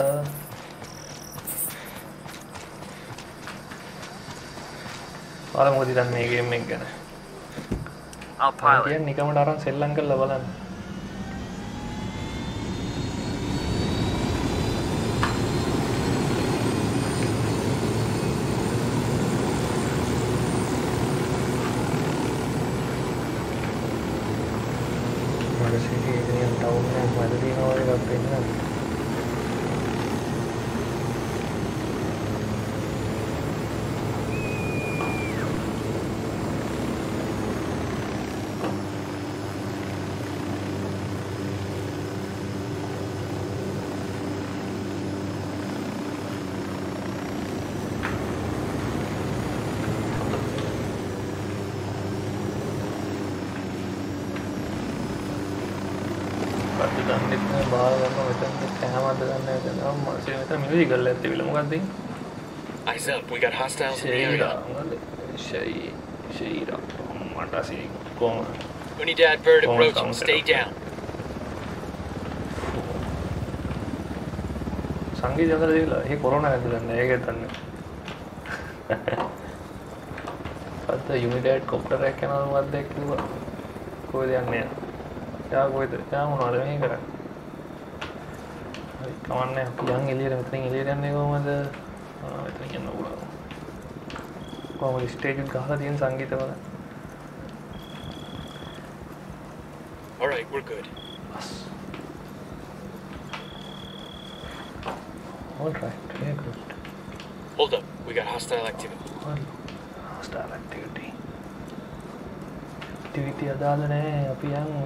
ආලා මොකද දැන් මේ ගේම් එක ගැන? I'll pilot. කියන්නේ නිකමට අරන් සෙල්ලම් කරලා බලන්න. Eyes up, we got hostiles in the area. Unidad bird approaching, stay down. සංගීත යන්ත්‍ර දීලා ඒ කොරෝනා ගැන දන්නේ ඒක දන්නේ. අද යුනිඩේට් කොප්ටර් එකක් යනවා මොකක්ද කිව්වා. කොහෙද යන්නේ? යා කොහෙද? යා මොනවද මේ කරන්නේ? හරි කවන්නේ අපි යන් එළියට මෙතනින් එළියට යන්නේ කොහමද? මෙතනින් යන්න ඕන. කොහොමද ස්ටේජ් එක ගහලා තියෙන සංගීත වල? All right, we're good. Alright, very good. Hold up, we got hostile activity. Hostile activity. Activity අදාළ නෑ අපි යන්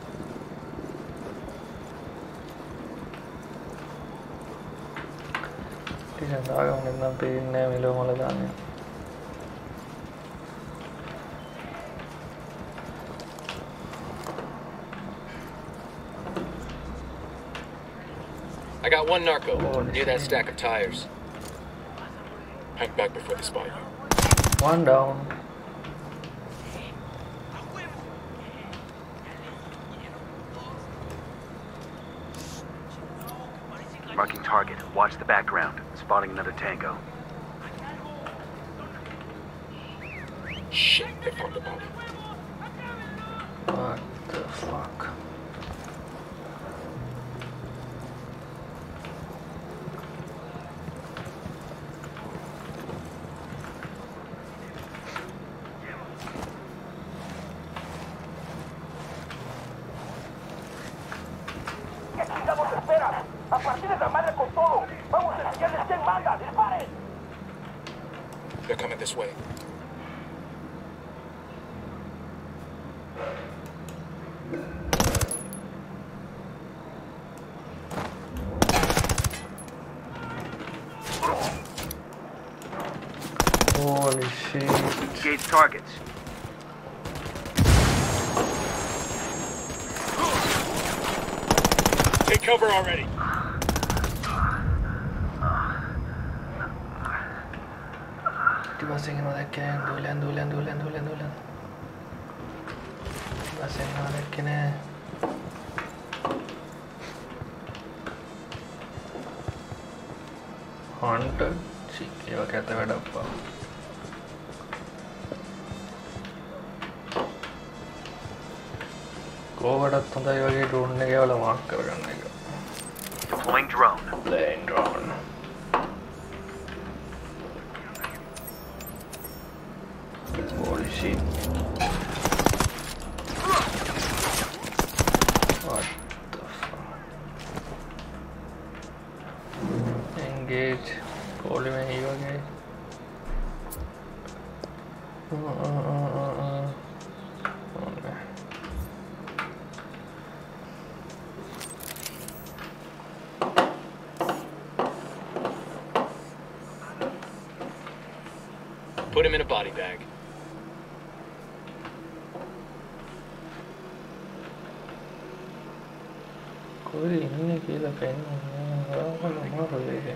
ටිකක් දාගමු නම් පේන්නේ නෑ මෙලෝ මල දාන්නේ. I got one narco near that stack of tires. Hang back before they spot you. One down. Marking target. Watch the background. Spotting another tango. Shit, they found the body. What the fuck? ¿Qué chingados esperas? A partir de la madre con todo. Vamos a enseñarles quién manda. ¡Disparen! They're coming this way. Holy shit. Engage targets. Take cover already. Divasing දැක්කේ දුලන්. Divasing දැක්කේ නෑ. Haunted. ඒවා කැත වැඩක්පා. කොහොමදත් හොඳයි වගේ drone එක වල mark කරගන්න එක. Deploying drone. Playing drone. Holy shit. What the fuck? Engage. Call him here again. Okay. Put him in a body bag. कोई इन्हें किला पहनना है मार हो जाएगा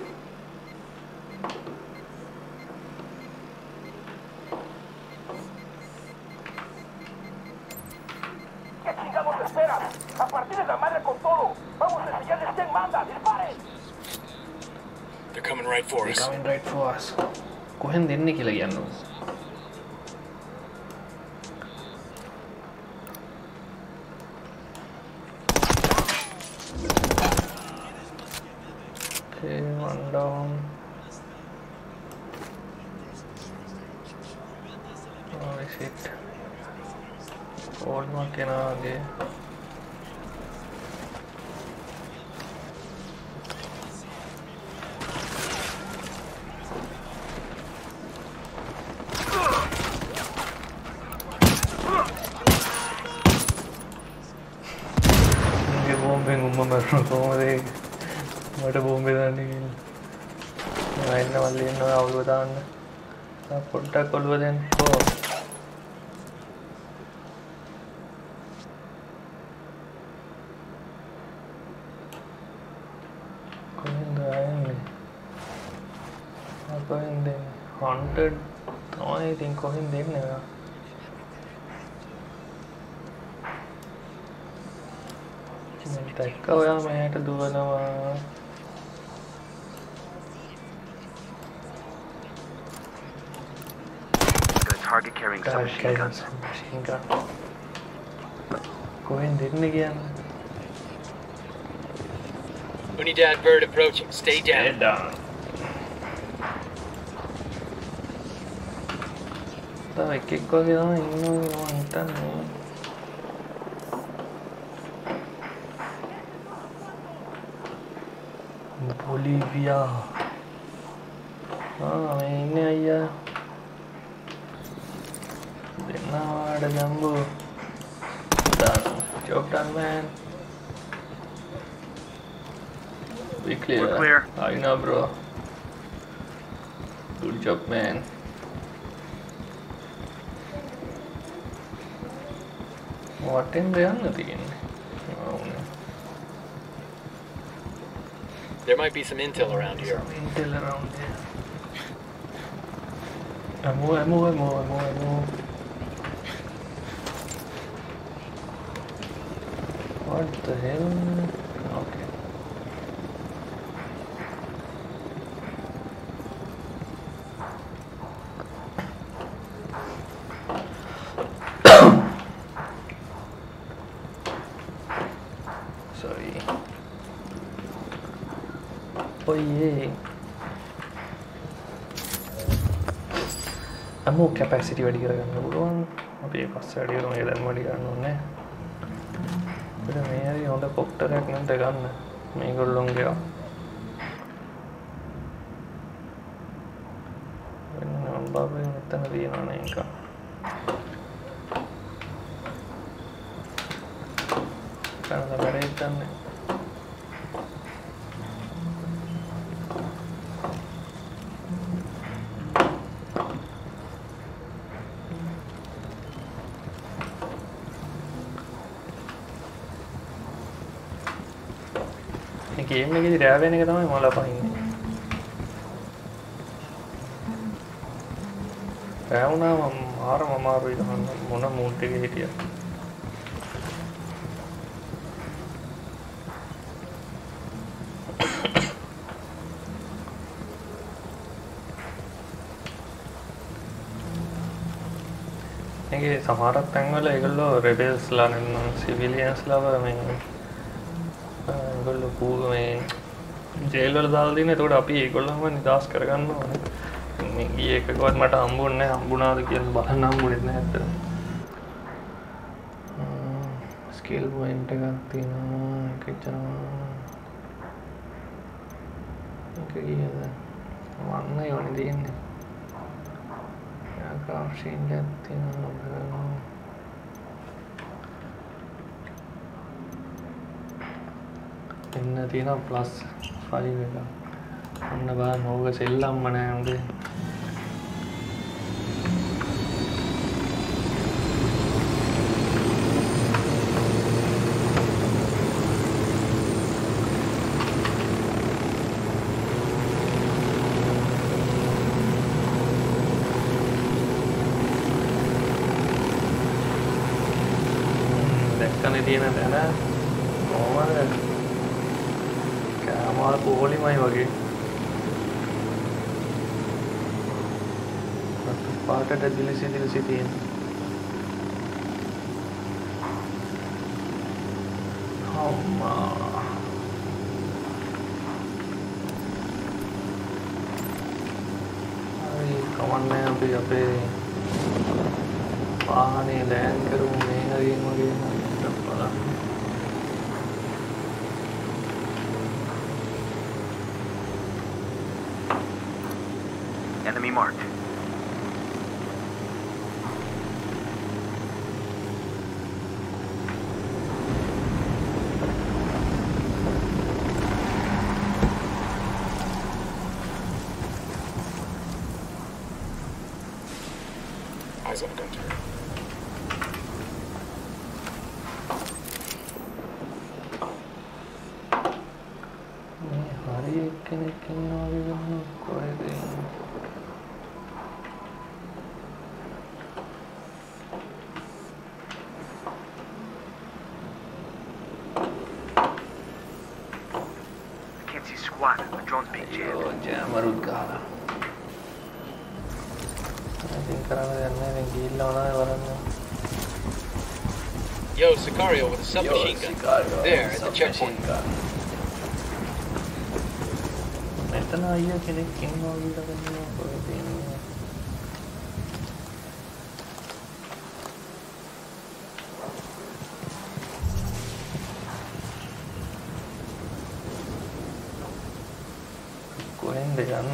¿Qué chingados esperas? A partir de la madre con todo. Vamos a enseñarles quién manda. ¡Disparen! They're coming right for us. coming right for us කොහෙන්ද එන්නේ කියලා කියන්න ඕන okay one down oh shit all mark na आगे කොහොමද මට බෝම්බේ දාන්න කියලා මම මල්ලි ඉන්නවා අවුලුව දාන්න පොඩ්ඩක් ඔළුව දෙන්නකෝ කොහෙන්ද ආන්නේ කොහෙන්ද haunted තමයි ඉතින් කොහෙන්ද එන්නේ දැක්ක ඔයා මෙහෙට දුවනවා Got a target carrying some machine guns. කොහෙන්ද එන්නේ කියන්නේ Unidad bird approaching. Stay down. තව එකෙක් වගේ තමයි ඉන්නවා මම හිතන්නේ Bolivia. මේ ඉන්නේ අයියා. දෙන්නාට ජම්බෝ. Done. Job done, man. We clear. We're clear. How you know, bro? Good job, man. What in the again? Oh, no. There might be some intel around here. Some intel around here. Ammo. What the hell? Okay. Sorry. Oh yeah. Ammo capacity වැඩි කරගන්න පුළුවන්. අපි ඒක පස්සේ වැඩි කරමු. ඒක දැන් වැඩි කරන්න ඕනේ. අපිට මේ හරි හොඳ කොප්ටර් එකක් නැද්ද ගන්න. මේගොල්ලොන්ගේ වෙන බබේ මෙතන තියෙනවනේ එක. කරලා වැඩේ ගන්න. ගේම් එකේදී රෑ වෙන එක තමයි මල පහින්නේ. රෑ වුණාම අමාරුයි ගන්න මොන මූඩ් එකේ හිටියත්. ඒකේ සමහරක් තැන්වල ඒගොල්ලෝ රෙබෙල්ස්ලා නෙමෙයි සිවිලියන්ස්ලා මේ ඒගොල්ලෝ මේ ජේල් වල දාලා දින. ඒකට අපි ඒගොල්ලන්ව නිදාස් කරගන්න ඕනේ. මේ ගියේ එකකවත් මට හම්බුන්නේ නැහැ. හම්බුණාද කියලා බලන්න හම්බුනේ නැහැ ඇත්තටම. ස්කිල් පොයින්ට් එකක් තියෙනවා. ඒක කීයද? වන්න යෝනේ දෙන්නේ. යාකාෂින් එකක් තියෙනවා. එන්න තියෙනවා +5 එක. අන්න බලන්න ඕක සෙල්ලම්ම නෑ උදේ. දැක්කනේ තියෙන දැන කොහමද කෑමවල පොලිමයි වගේ. පාටට දිලිසි තියෙන. අම්මා. හරි කවන්නේ අපි අපේ වාහනේ ලෑන් කරුමු මේ හරියෙන් වගේ නේද බලන්න. Enemy marked. Eyes on a gun turret. හරි කෙනෙක් ඉන්නවා වගේ කොහෙද? Squad. The drone's being jammed. ජෑමරුත් ගහලා. ඉතින් කරන්න දෙයක් නැහැ. දැන් ගිහිල්ලා වුණා වරන්න. Yo, Sicario with a submachine gun. There, at the checkpoint. මෙතන අයියා කෙනෙක් ඉන්නවා කියලා ගන්නවා කොහෙද ඉන්නේ?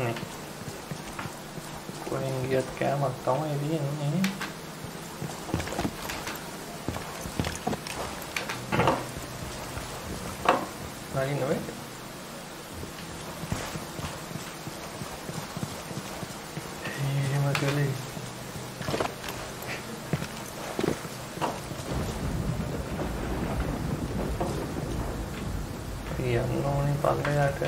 යන්නේ. කොහෙන් ගියත් කෑමක් තමයි තියෙන්නේ. නගින්න වෙයි. එහෙම කළේ. යන්න ඕනේ පල්ලෙහාට.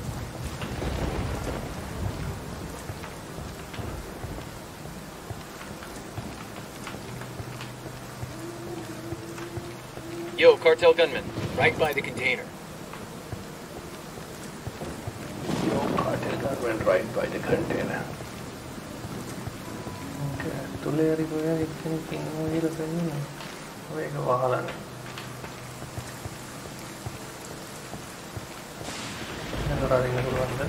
Yo, cartel gunman, right by the container. Yo, cartel gunman, right by the container. Okay, තුලේරි ගෝයා එක්කෙනෙක් ඉන්නවා කියලා පෙන්නන්නේ. ඔය එක වහලානේ. නතර අරින්න පුළුවන්ද?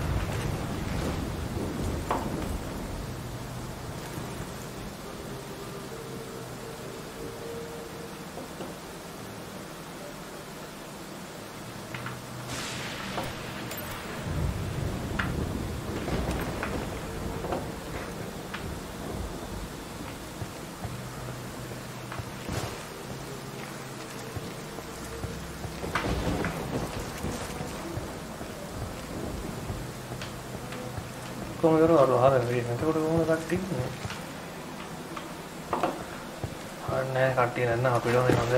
කොහොමද කරවල හරි එතකොට කොහොමද කට්ටිය ඉන්නේ? අනේ කට්ටිය නැත්නම් අපිට මේ හොඳ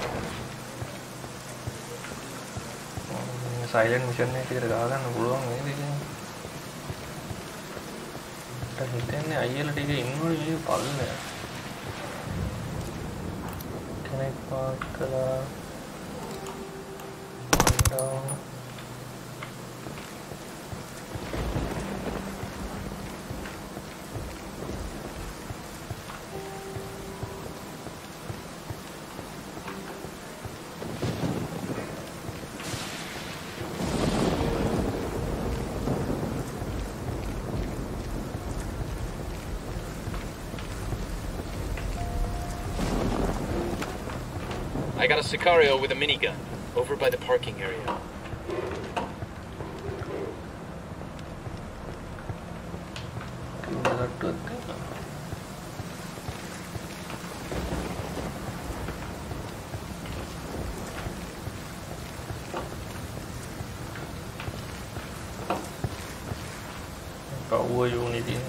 සයිලන්ට් මිෂන් එකකට ගහ ගන්න පුළුවන් නේද කියන්නේ. මට හිතෙන්නේ අයියලා ටික ඉන්නවනේ මේ පල්ලේ. කෙනෙක් පාත් කළා. down. I got a Sicario with a minigun over by the parking area. Kau unit ini.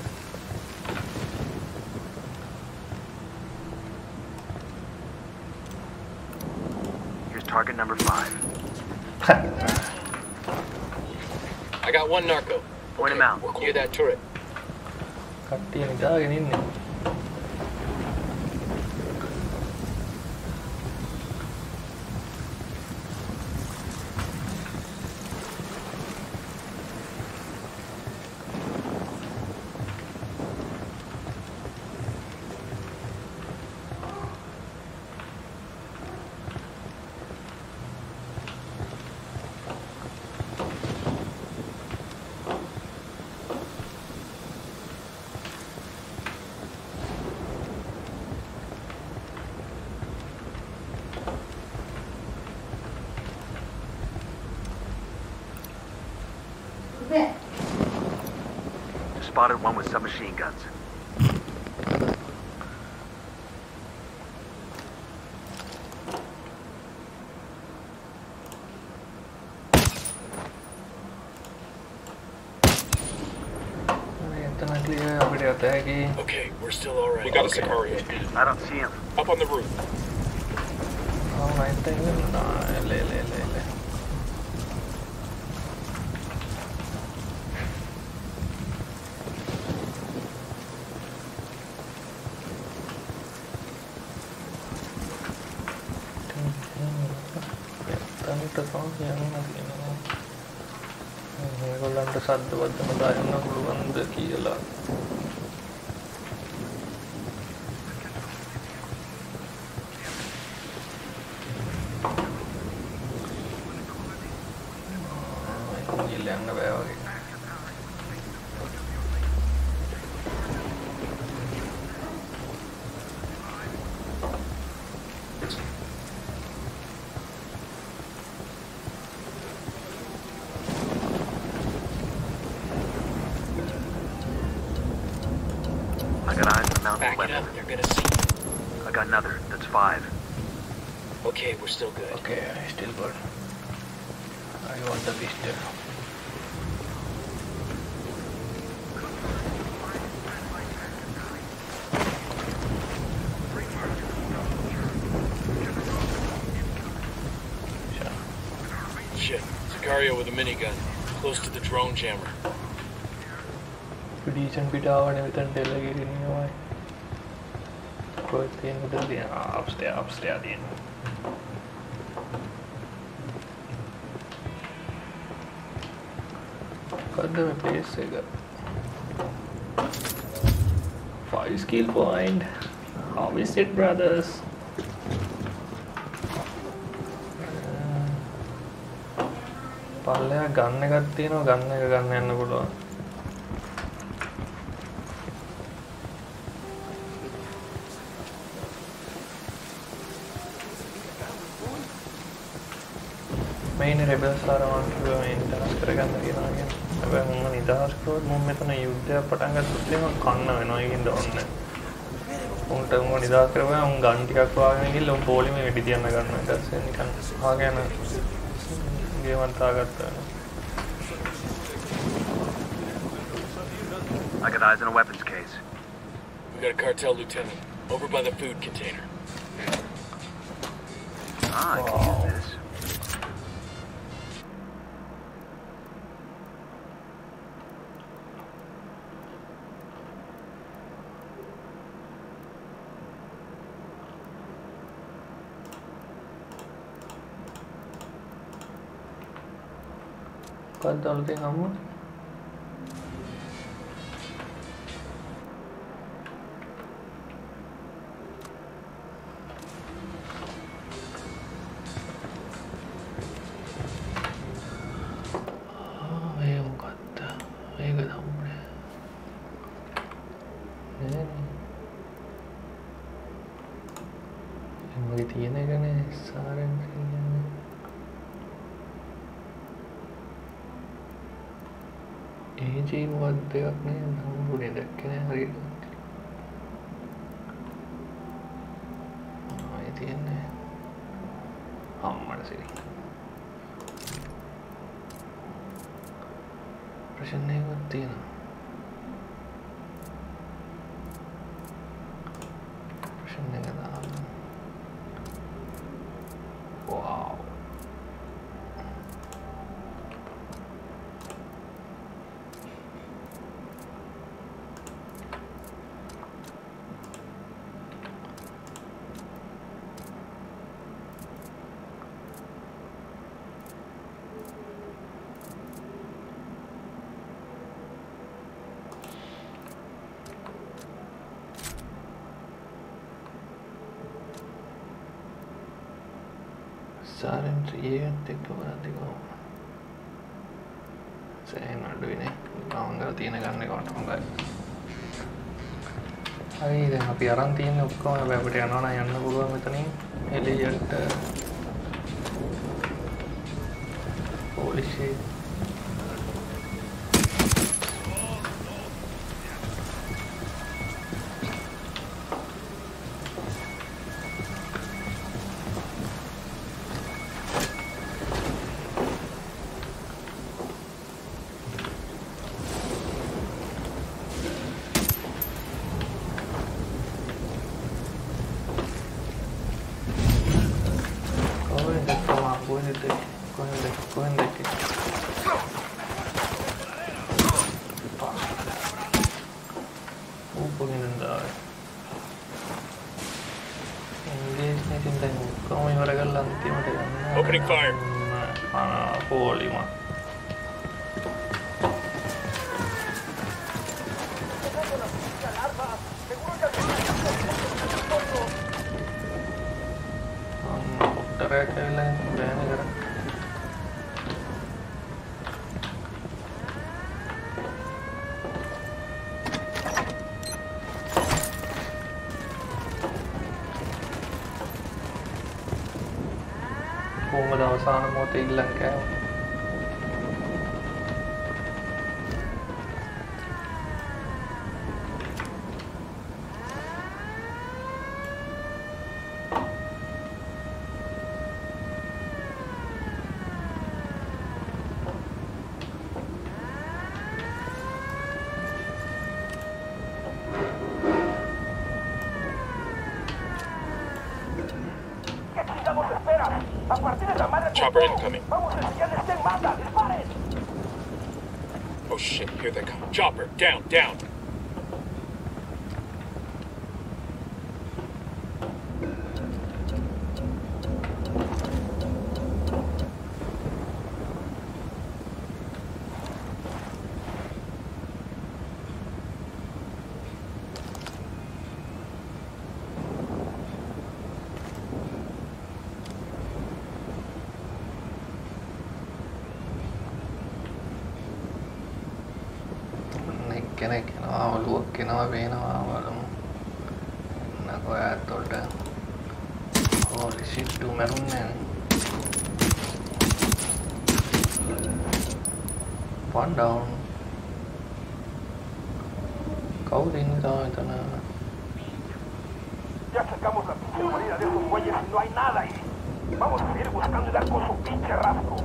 Target number 5. I got one narco. Point him out. Near that turret. Katti ni dagen inne. Spotted one with submachine guns. Okay, we're still alright. We got a Sicario. I don't see him. Up on the roof. Oh, I think මේගොල්ලන්ට සද්ද වදන දාන්න පුළුවන්ද කියලා. ගිල්ලන්න බෑ වගේ. Back it weapon. up. They're gonna see. I got another. That's 5. Okay, we're still good. Okay, still good. I want the pistol. Shit. Sicario with a minigun. Close to the drone jammer. Decent පිටාවනේ මෙතන ටෙල්ල ගිරිනවා. කොහෙද තියෙන උඩ තියෙන upstairs තියෙන. මොකද්ද මේ place එක? 5 skill point. How is it, brothers? පල්ලෙහා ගන්න එකක් තියෙනවා ගන්න එක ගන්න යන්න පුළුවන්. main rebels ආරවන්ට මේ නිදහස් කරගන්න කියනවා කියන්නේ. හැබැයි මම නිදහස් කරොත් මම මෙතන යුද්ධයක් පටන් ගත්තොත් එහෙම කන්න වෙනවා ඒකින්ද ඕනේ. උන්ට උන් නිදහස් කරපුවා උන් ගන් ටිකක් වාගෙන ගිහලා උන් පොලිමේ වෙඩි තියන්න ගන්නවා. ඊට පස්සේ නිකන් ආගෙන ගේමක් තාගත්තා. I got eyes on a weapons case. We got a cartel lieutenant over by the food container. Ah, I can use this. මොකක්ද අලුතෙන් හම්බුනේ? මේ මොකක්ද? මේකද හම්බුනේ? නේද? මගේ තියෙන එකනේ සාරෙන් කියන්නේ. AG මොකක්ද දෙයක් නේ හම්බුනේ දැක්කේ නෑ හරියට. ආයේ තියන්නේ අම්මට සිරි. ප්‍රශ්න එකක් තියෙනවා. ප්‍රශ්න එක දාන්න. Wow. Silent ඒත් එක්ක බලද්දි කොහොමද? සෑහෙන අඩුයිනේ. මම ගාව තියෙන ගන්න එකට හොඳයි. හරි දැන් අපි අරන් තියෙන ඔක්කොම හැබැයි අපිට යනවා නම් යන්න පුළුවන් මෙතනින් එළියට. Holy shit. Opening fire. Poolima. කොහොමද අවසාන මොහොතේ ඉල්ලන් කෑවා. A partir de la madre de Chopper todo. incoming. Vamos a enseñarles quién manda. ¡Disparen! Oh shit, here they come. Chopper, down, down. Nekenekenawa luokkenawa veenawa valamu nako äättolta holy shit du merunne one down kawuda inne tana Ya sacamos la pinche guarida de esos güeyes y no hay nada ahí. Vamos a seguir buscando y dar con su pinche rastro.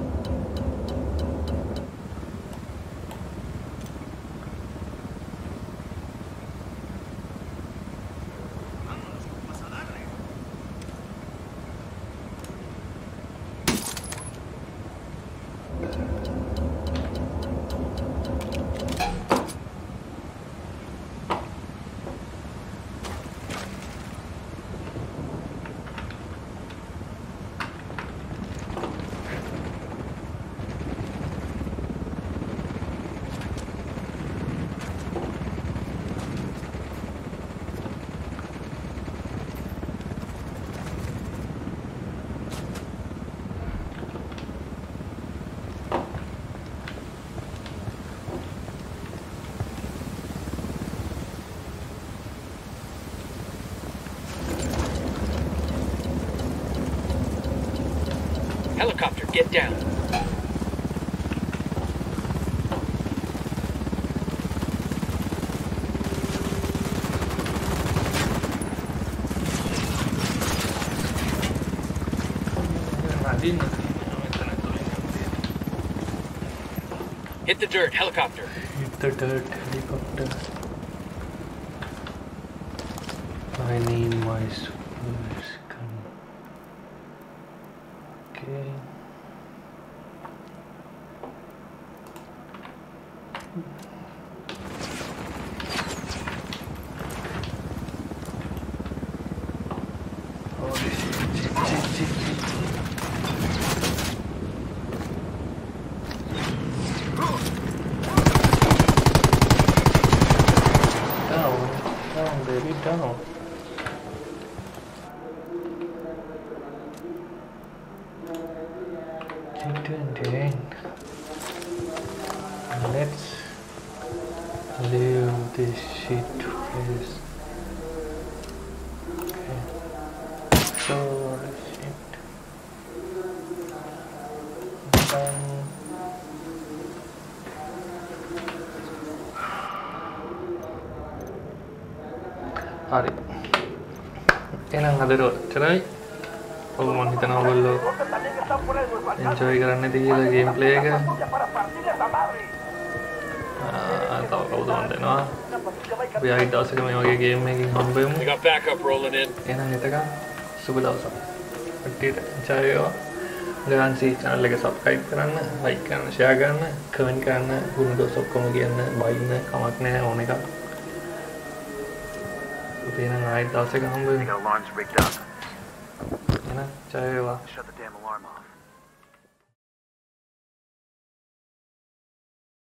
Helicopter, get down. Hit the dirt, helicopter. hit the dirt helicopter I need my first gun okay holy shit. Down, baby, down. Let's leave this shit place. Okay. So shit. හරි එහෙනම් අද ඔච්චරයි ඔව් මම හිතනවා ඔයගොල්ලෝ enjoy කරන්න ඇති කියලා ගේම් ප්ලේ එක තව කවුද මන් දෙනවා අපි ආයි දවසක මේ වගේ ගේම් එකකින් හම්බෙමු We got backup rolling in. එහෙනම් එතකන් සුබ දවසක් කට්ටියට එන්ජොයි වේවා ගාන්සි channel එක subscribe කරන්න like කරන්න share කරන්න comment කරන්න ගුණ දොස් ඔක්කොම කියන්න බයින්න කමක් නැහැ ඕන එකක් එහෙනම් ආයි දවසක හම්බෙමු They got alarms rigged up. එහෙනම් ජය වේවා Shut the damn alarm off.